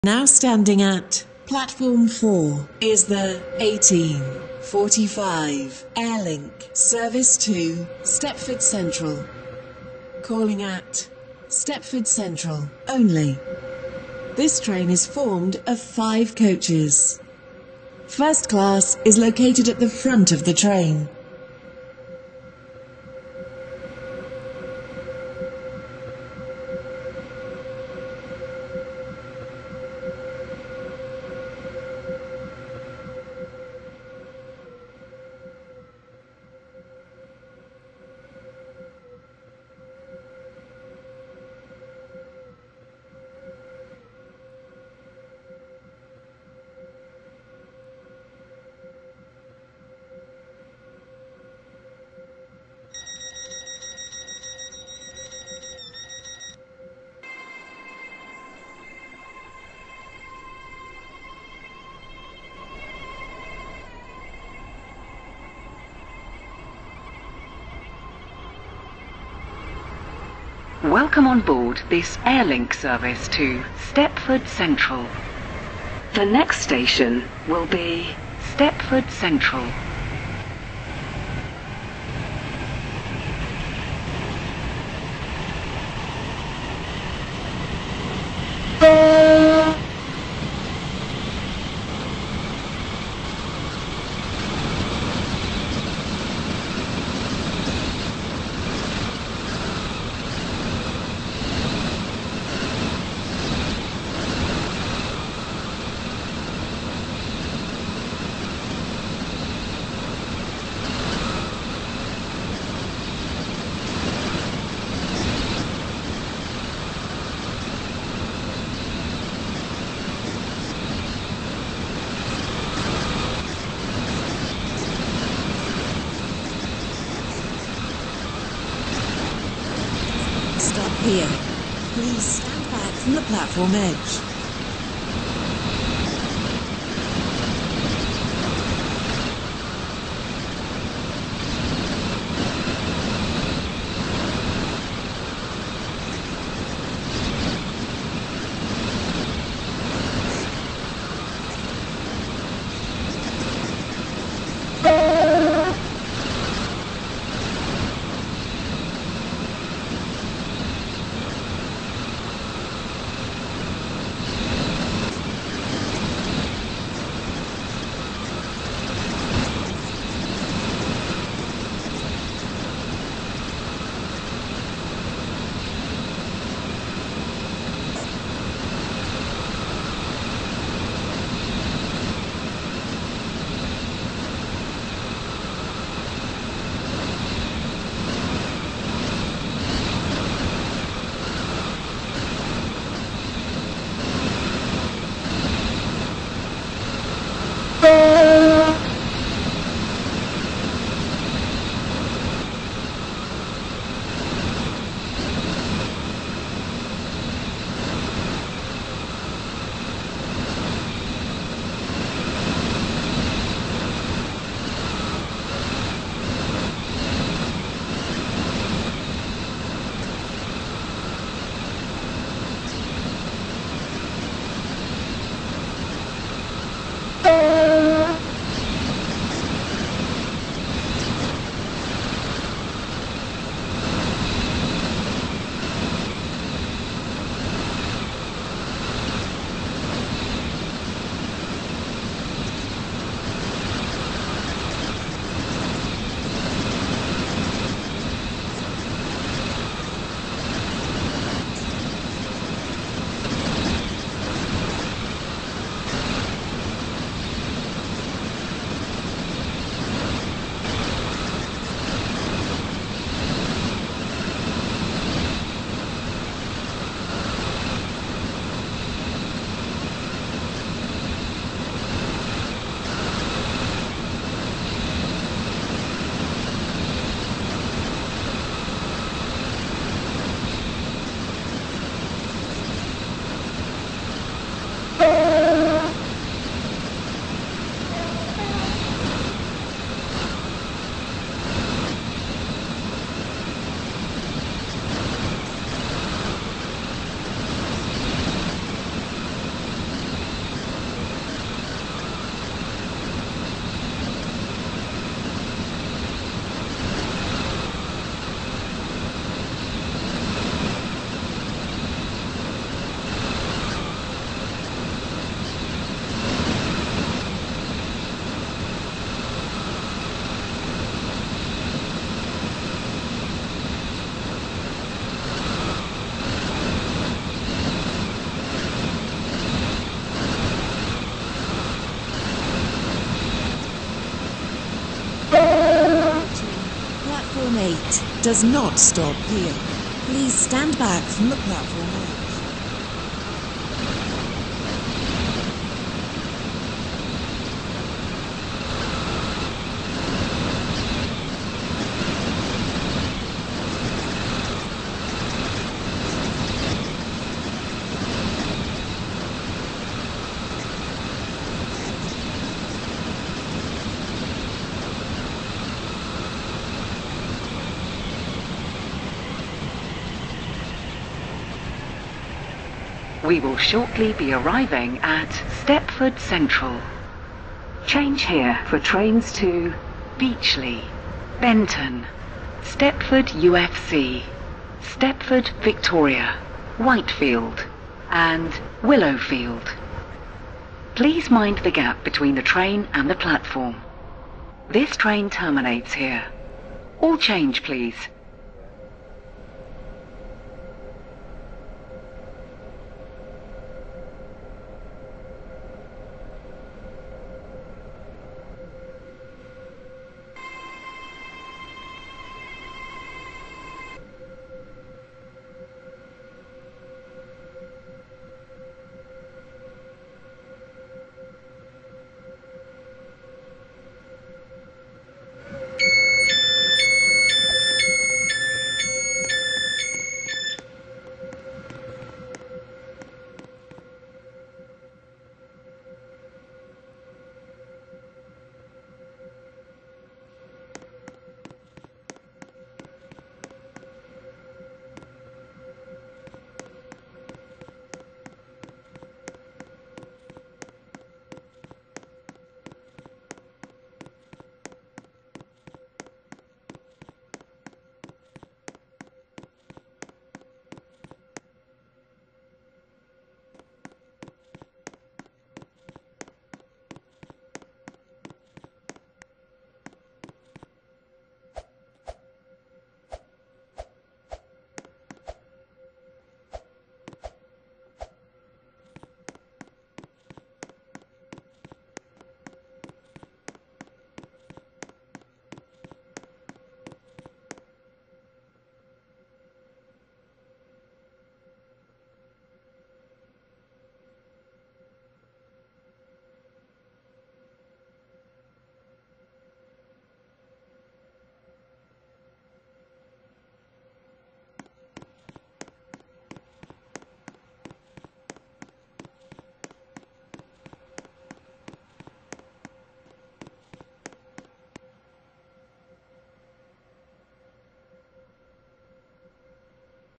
Now standing at platform 4 is the 1845 Airlink service to Stepford Central. Calling at Stepford Central only. This train is formed of 5 coaches. First class is located at the front of the train. Welcome on board this Airlink service to Stepford Central. The next station will be Stepford Central. Stop here. Please stand back from the platform edge. flight does not stop here. Please stand back from the platform edge. We will shortly be arriving at Stepford Central. Change here for trains to Beachley, Benton, Stepford UFC, Stepford Victoria, Whitefield and Willowfield. Please mind the gap between the train and the platform. This train terminates here. All change, please.